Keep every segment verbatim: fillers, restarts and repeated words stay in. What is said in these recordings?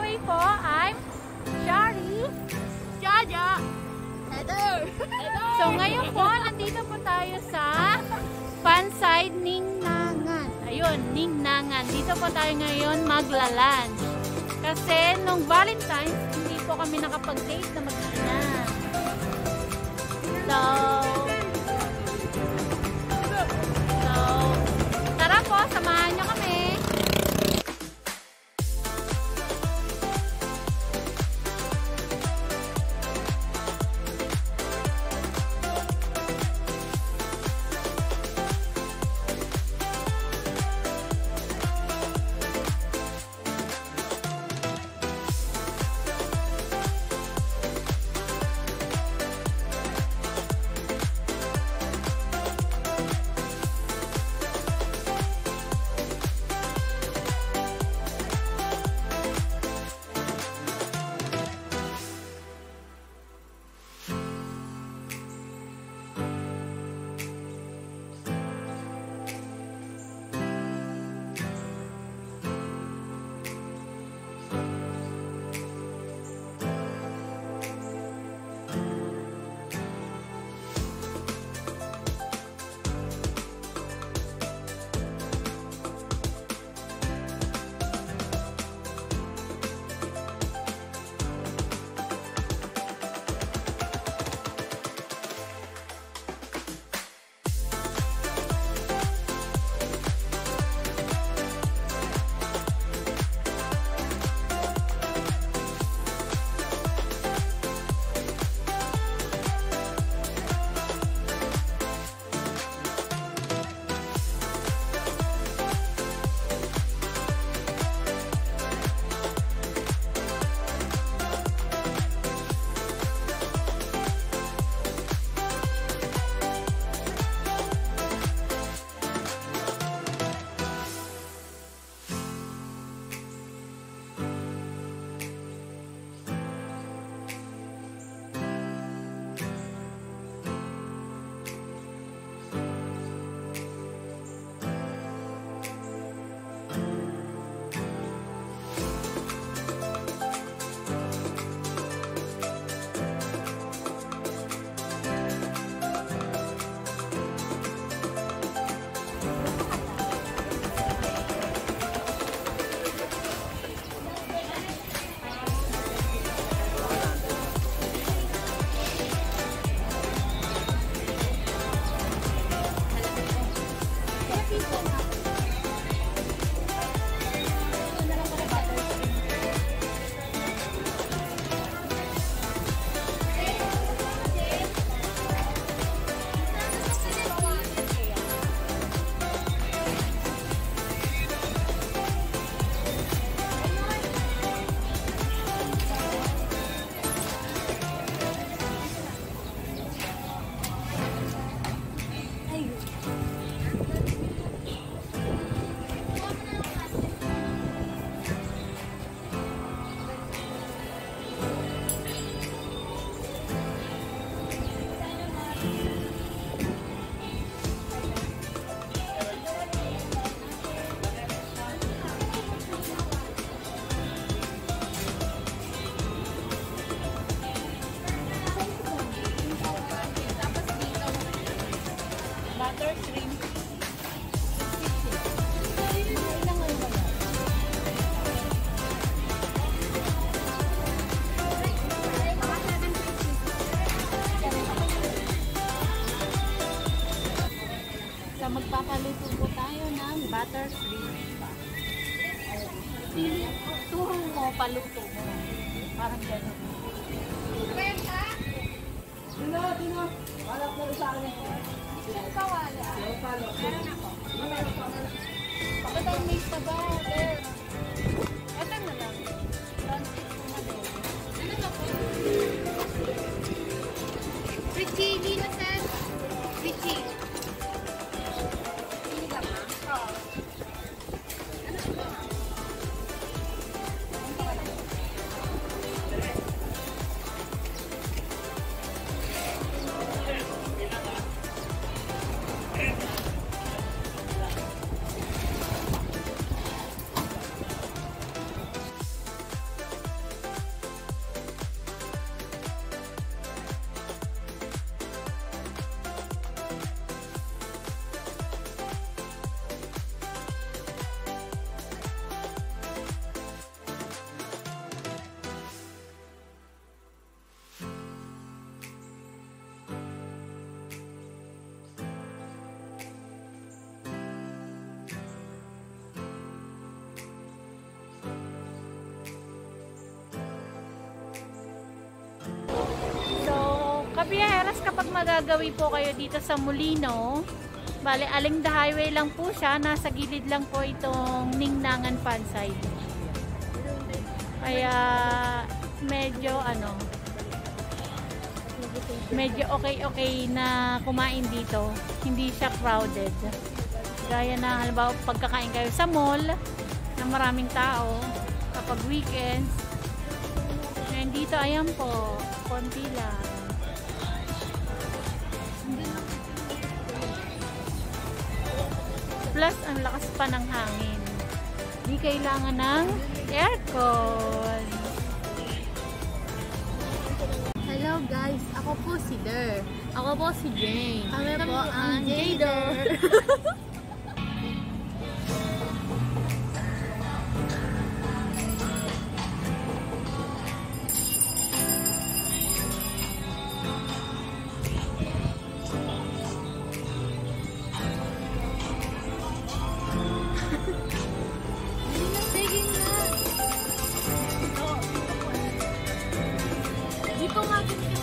way po, I'm Shari, Jaja, Heather. So ngayon po, nandito po tayo sa Funnside Ningnangan. Ayun, Ningnangan. Dito po tayo ngayon magla-lunch. Kasi nung Valentine's, hindi po kami nakapag-date na mag-ina. So, so, tara po, samahan nyo kami. Magpapaluto po tayo ng butter shrimp. Turo mo, paluto mo. Parang gano'n. Dino, Dino. Wala po sa akin. Siyempre ka wala. Meron ako. Bakit ang mix na ba? Ito na lang. Ano na po? With chili na sen. With chili. kapag magagawi po kayo dito sa Molino, bale, aling the highway lang po siya. Nasa gilid lang po itong Ningnangan Funnside. Kaya, medyo ano, medyo okay-okay na kumain dito. Hindi siya crowded. Gaya na, halimbawa, pagkakain kayo sa mall, na maraming tao, kapag weekends. Ngayon dito, ayan po, konti lang. Plus, ang lakas pa ng hangin. Di kailangan ng aircon. Hello guys, ako po si Der. Ako po si Jane. Kami po ang Jader. Dito nga din kasi.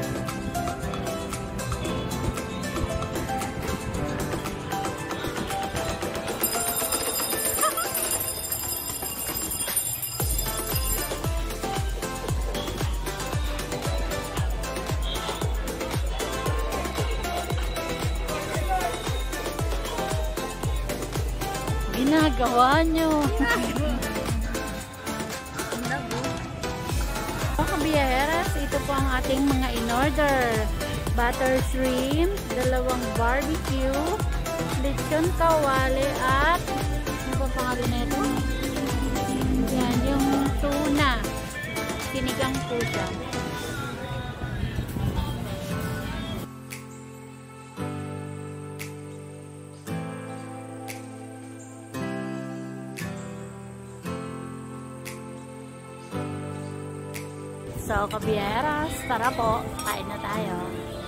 Ginagawa nyo. Kabiyaheras, ito po ang ating mga in-order. Butter shrimp, dalawang barbecue, lechon kawali, at ano pa pangalan na ito? Yan, yung tuna. Sinigang po siya. So, Kabiyaheras, tara po, kain na tayo.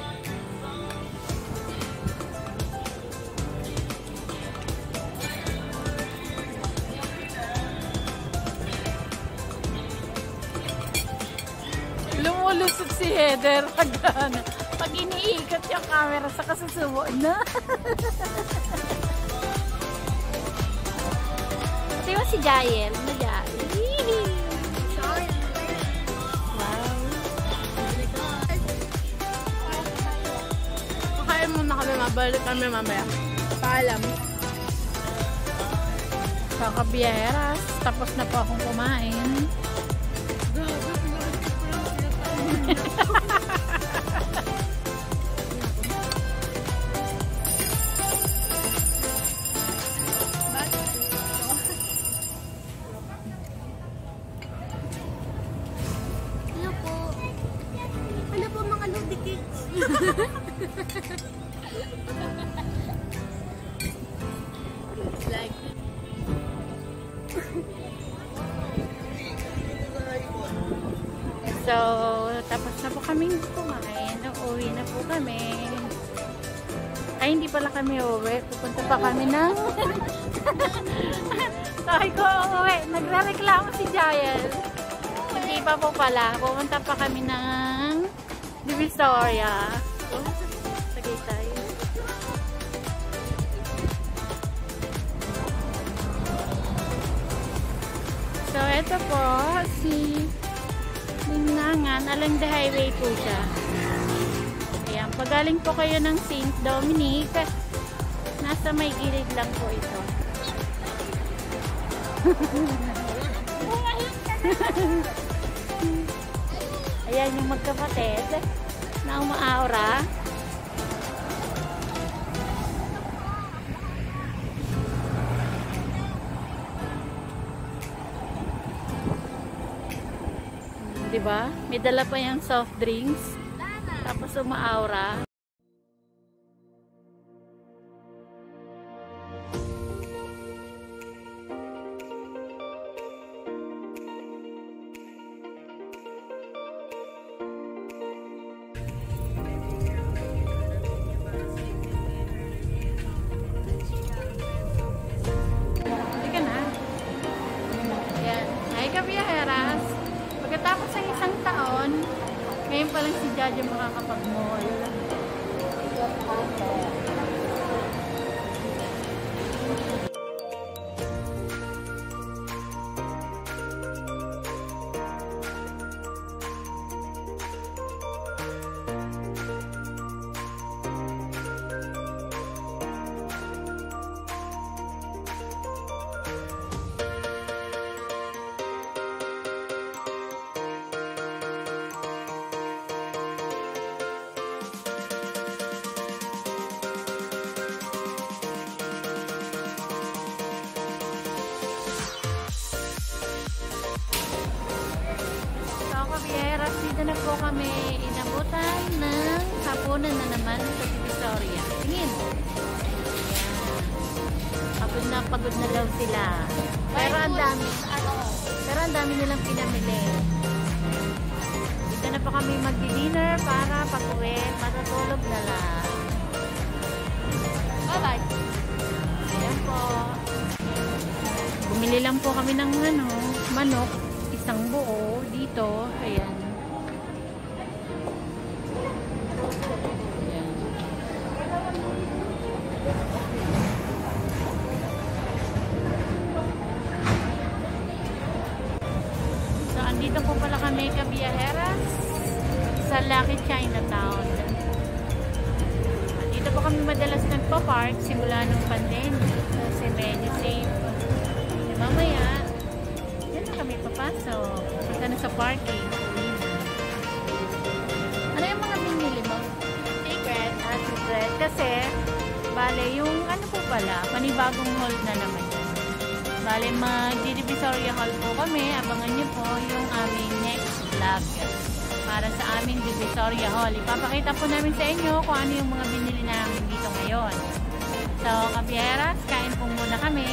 Lumulusot si Heather pag, ano, pag iniikot yung camera sa kasusubo na. Pati mo si Jael, na Jael. Muna kami, mabalik kami mamaya. Paalam. Sa Kabiyaheras, tapos na po akong kumain. Ano po? Ano po mga lodi kids? Like so, tapos na po kaming kumain. Uuwi na po kami. Ay, hindi pala kami uuwi. Pupunta pa kami ng sabi ko uuwi. Nagre-reklamo si Jael. Hindi pa po pala. Pupunta pa kami ng Divisoria. So, sagay tayo. So, ito po, si Ningnangan, along the highway po siya. Ayan, pagaling po kayo ng Saint Dominic, nasa may gilid lang po ito. Ayan yung magkapatid na umaaura. Diba? May dala pa yung soft drinks. Tapos umaaura. Teka na. Ayan. Hi, Kabiyaheras. Pagkatapos ng isang taon, ngayon pa lang si Jaja makakapag-mall. Kabiyaheras, dito na po kami inabutan ng hapunan na naman sa Divisoria. Tingin! Pagod na pagod na daw sila. Pero ang dami. Pero ang dami nilang pinamili. Dito na po kami magdi-dinner para pag-uwi, matutulog na lang. Bye-bye! Ayan po. Bumili lang po kami ng ano, manok. Isang buo dito. Ayan. Ayan. So, andito po pala kami Kabiyaheras sa Lucky Chinatown. Dito po kami madalas nagpa-park simula nung pandemic kasi medyo safe. E, mamaya kami papasok. Punta na sa parking. Ano yung mga binili mo? Secret. Ah, secret. Kasi, bale, yung ano po pala, panibagong hall na naman yan. Bale, mag-Divisoria hall po kami. Abangan nyo po yung aming next vlog. Para sa aming Divisoria hall. Ipapakita po namin sa inyo kung ano yung mga binili namin dito ngayon. So, Kabiyaheras, kain po muna kami.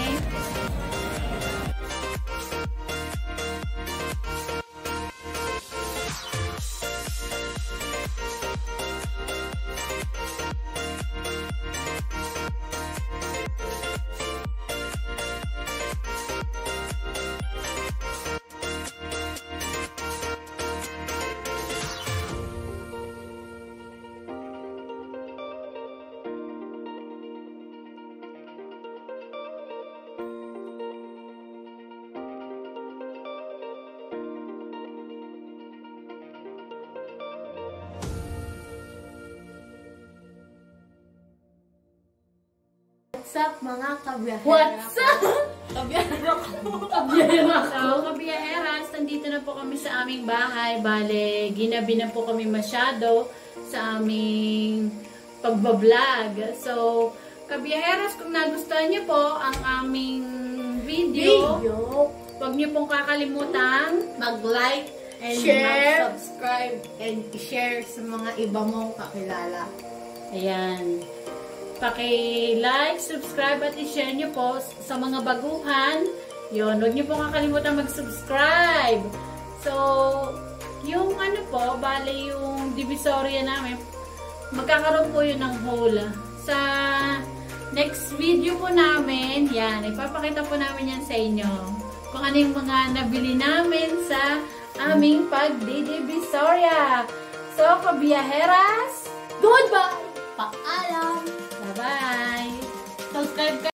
What's up mga kabiyaheras? What's up? Kabiyaheras ko. Kabiyaheras ko. Kabiyaheras, nandito na po kami sa aming bahay. Bale, ginabi na po kami masyado sa aming pagbablog. So, Kabiyaheras, kung nagustuhan niyo po ang aming video, Video. huwag niyo pong kakalimutan Mag-like and Share. mag-subscribe and share sa mga iba mong kakilala. Ayan. Paki-like, subscribe at i-share nyo po sa mga baguhan. Yun, huwag nyo po kakalimutan mag-subscribe. So, yung ano po, bale yung Divisoria namin, magkakaroon po yun ng haul. Sa next video po namin, yan, ipapakita po namin yan sa inyo. Kung ano yung mga nabili namin sa aming pag-Divisoria. So, Kabiyaheras, goodbye! Paalam! Bye-bye! Subscribe ka!